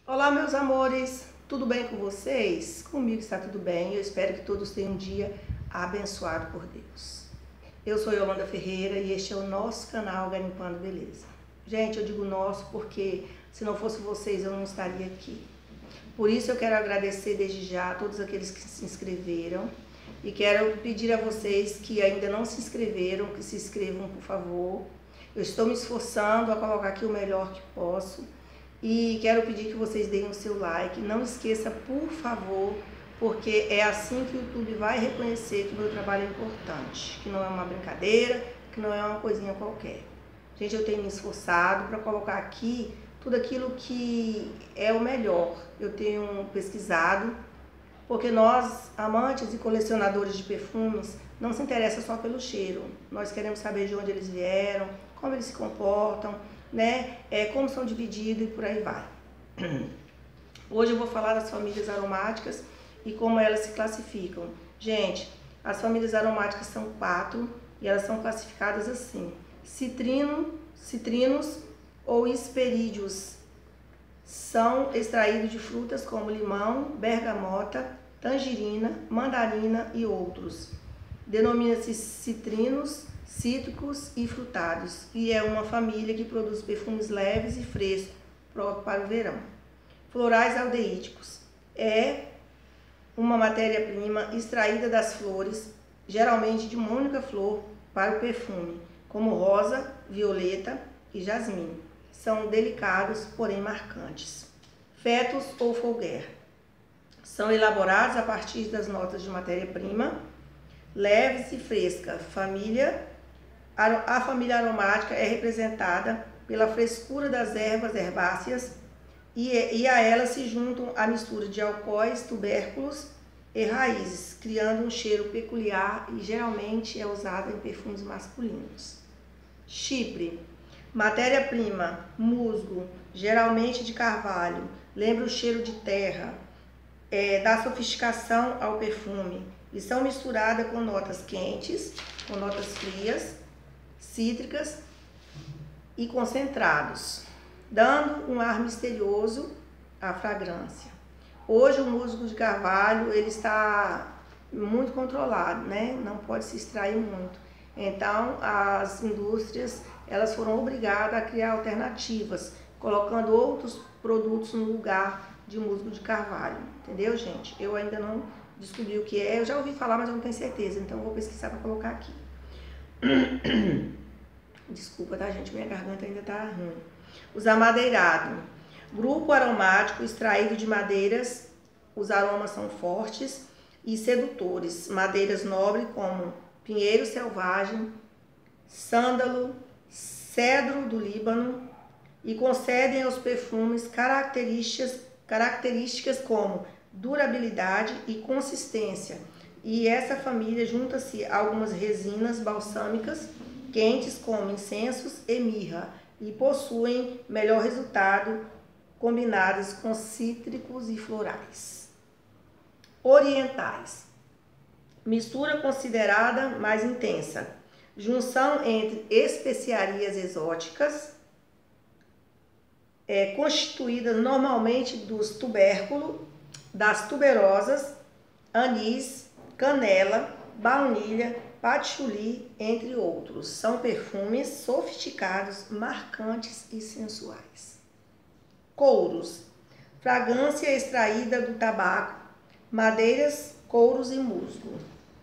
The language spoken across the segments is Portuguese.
Olá, meus amores, tudo bem com vocês? Comigo está tudo bem, eu espero que todos tenham um dia abençoado por Deus. Eu sou Yolanda Ferreira e este é o nosso canal Garimpando Beleza. Gente, eu digo nosso porque se não fosse vocês eu não estaria aqui. Por isso eu quero agradecer desde já a todos aqueles que se inscreveram e quero pedir a vocês que ainda não se inscreveram, que se inscrevam, por favor. Eu estou me esforçando a colocar aqui o melhor que posso. E quero pedir que vocês deem o seu like. Não esqueça, por favor, porque é assim que o YouTube vai reconhecer que o meu trabalho é importante, que não é uma brincadeira, que não é uma coisinha qualquer. Gente, eu tenho me esforçado para colocar aqui tudo aquilo que é o melhor. Eu tenho pesquisado, porque nós, amantes e colecionadores de perfumes, não se interessa só pelo cheiro. Nós queremos saber de onde eles vieram, como eles se comportam, né? Como são divididos e por aí vai. Hoje eu vou falar das famílias aromáticas e como elas se classificam. Gente, as famílias aromáticas são 4 e elas são classificadas assim: citrinos ou hesperídeos. São extraídos de frutas como limão, bergamota, tangerina, mandarina e outros. Denomina-se citrinos, cítricos e frutados, e é uma família que produz perfumes leves e frescos próprios para o verão. Florais aldeídicos é uma matéria-prima extraída das flores, geralmente de uma única flor, para o perfume, como rosa, violeta e jasmim. São delicados, porém marcantes. Fetos ou folguer são elaborados a partir das notas de matéria-prima leves e fresca. A família aromática é representada pela frescura das ervas herbáceas e a elas se juntam a mistura de alcoóis, tubérculos e raízes, criando um cheiro peculiar e geralmente é usada em perfumes masculinos. Chipre, matéria-prima, musgo, geralmente de carvalho, lembra o cheiro de terra, dá sofisticação ao perfume e são misturadas com notas quentes, com notas frias, cítricas e concentrados, dando um ar misterioso à fragrância. Hoje o musgo de carvalho ele está muito controlado, né? Não pode se extrair muito. Então as indústrias elas foram obrigadas a criar alternativas, colocando outros produtos no lugar de musgo de carvalho, entendeu, gente? Eu ainda não descobri o que é, eu já ouvi falar, mas eu não tenho certeza, então eu vou pesquisar para colocar aqui. Desculpa, tá, gente? Minha garganta ainda tá ruim. Os amadeirados. Grupo aromático extraído de madeiras. Os aromas são fortes e sedutores. Madeiras nobres como pinheiro selvagem, sândalo, cedro do Líbano e concedem aos perfumes características como durabilidade e consistência. E essa família junta-se a algumas resinas balsâmicas quentes como incensos e mirra e possuem melhor resultado combinadas com cítricos e florais. Orientais. Mistura considerada mais intensa. Junção entre especiarias exóticas, constituídas normalmente dos tubérculos, das tuberosas, anis, canela, baunilha, patchouli, entre outros. São perfumes sofisticados, marcantes e sensuais. Couros. Fragrância extraída do tabaco, madeiras, couros e musgo.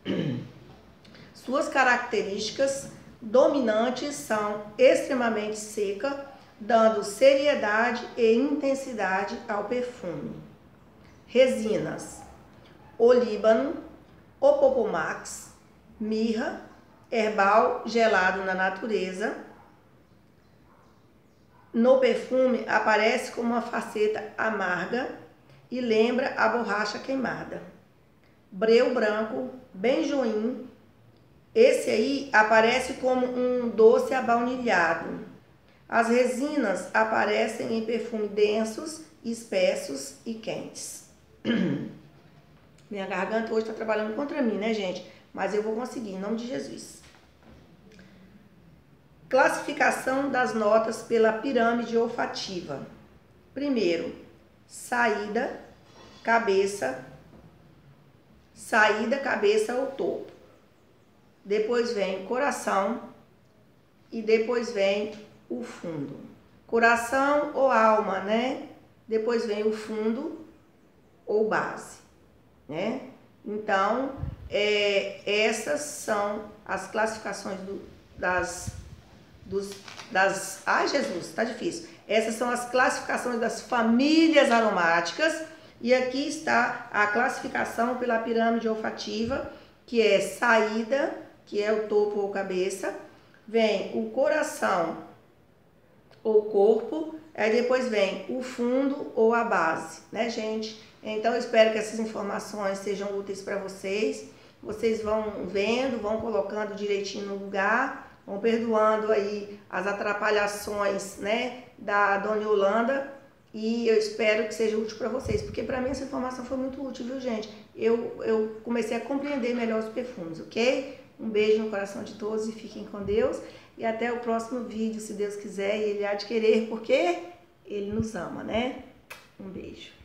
Suas características dominantes são extremamente seca, dando seriedade e intensidade ao perfume. Resinas. Olíbano, opopomax, mirra, herbal gelado na natureza. No perfume aparece como uma faceta amarga e lembra a borracha queimada. Breu branco, benjoim, esse aí aparece como um doce abaunilhado. As resinas aparecem em perfumes densos, espessos e quentes. Minha garganta hoje está trabalhando contra mim, né, gente? Mas eu vou conseguir, em nome de Jesus. Classificação das notas pela pirâmide olfativa. Primeiro, saída, cabeça ou topo. Depois vem o coração e depois vem o fundo. Coração ou alma, né? Depois vem o fundo ou base, né? Então, essas são as classificações ai, Jesus, tá difícil. Essas são as classificações das famílias aromáticas e aqui está a classificação pela pirâmide olfativa, que é saída, que é o topo ou cabeça, vem o coração ou corpo, aí depois vem o fundo ou a base, né, gente? Então, eu espero que essas informações sejam úteis para vocês. Vocês vão vendo, vão colocando direitinho no lugar, vão perdoando aí as atrapalhações, né, da Dona Yolanda. E eu espero que seja útil para vocês, porque para mim essa informação foi muito útil, viu, gente? Eu comecei a compreender melhor os perfumes, ok? Um beijo no coração de todos e fiquem com Deus. E até o próximo vídeo, se Deus quiser, e Ele há de querer, porque Ele nos ama, né? Um beijo.